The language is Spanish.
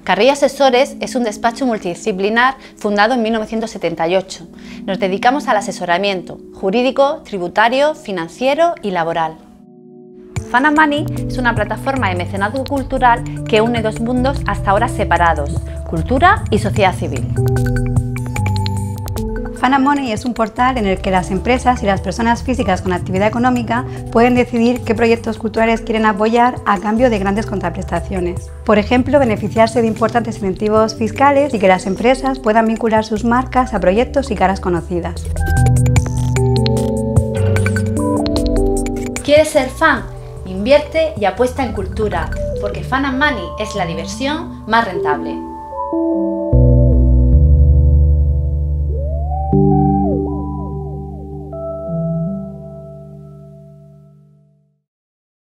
Carrillo Asesores es un despacho multidisciplinar fundado en 1978. Nos dedicamos al asesoramiento jurídico, tributario, financiero y laboral. Fun & Money es una plataforma de mecenazgo cultural que une dos mundos hasta ahora separados, cultura y sociedad civil. Fun & Money es un portal en el que las empresas y las personas físicas con actividad económica pueden decidir qué proyectos culturales quieren apoyar a cambio de grandes contraprestaciones. Por ejemplo, beneficiarse de importantes incentivos fiscales y que las empresas puedan vincular sus marcas a proyectos y caras conocidas. ¿Quieres ser fan? Invierte y apuesta en cultura, porque Fun & Money es la diversión más rentable.